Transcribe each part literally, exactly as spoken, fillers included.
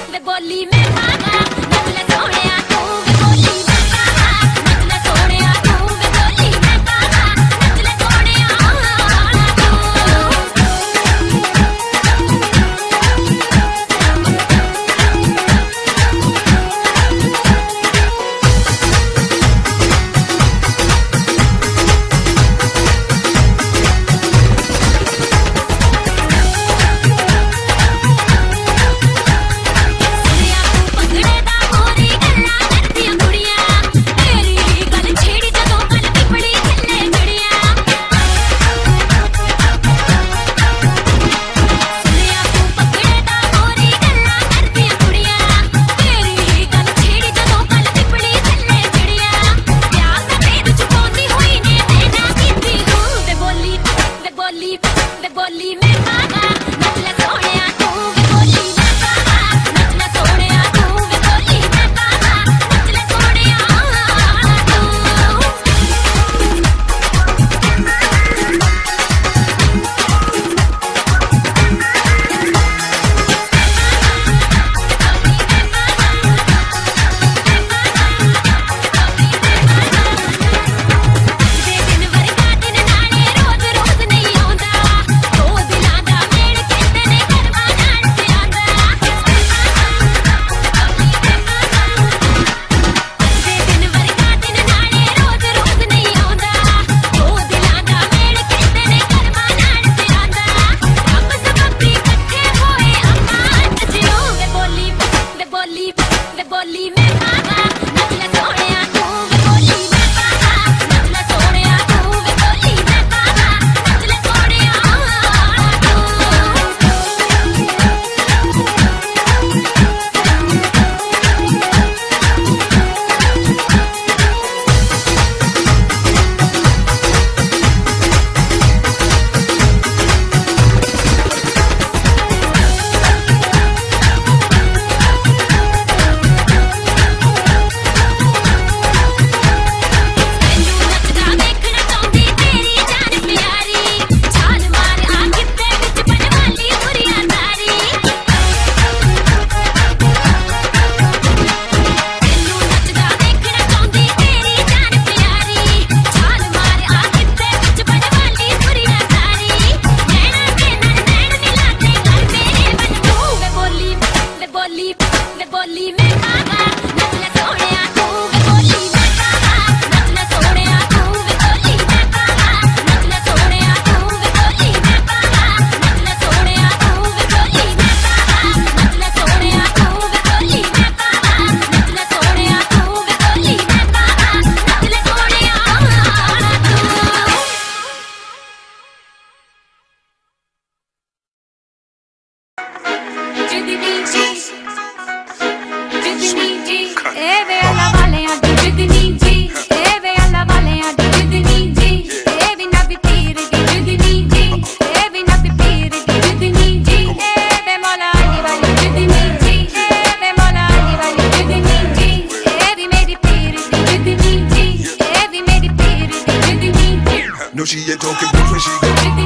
No, she ain't talking blues when she go.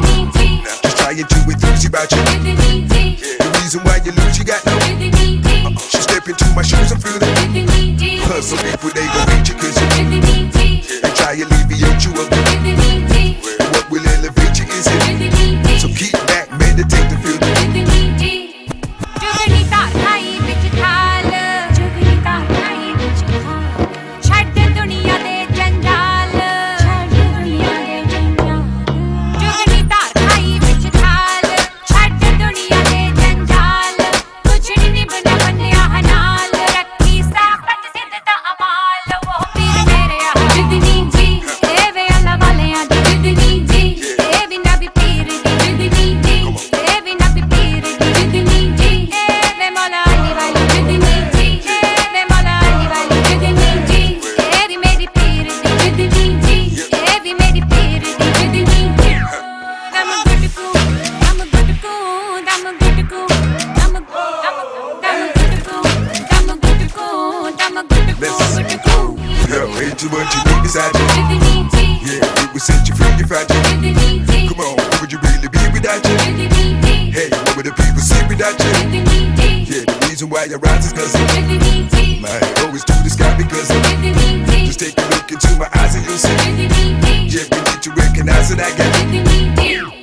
Just try and do it easy about you. The reason why you lose, you got no. She step into my shoes and feel it. Plus some people, they gon' hate you cause you. They try and alleviate you of it. What will elevate you is it. So keep back, meditate to feel it. To what you need beside you. Yeah, it will set you free if I do. Come on, what would you really be without you? Hey, what would the people say without you? Yeah, the reason why you rise is cause of might always do the sky because of just take a look into my eyes and you'll see. Yeah, we need to recognize that I got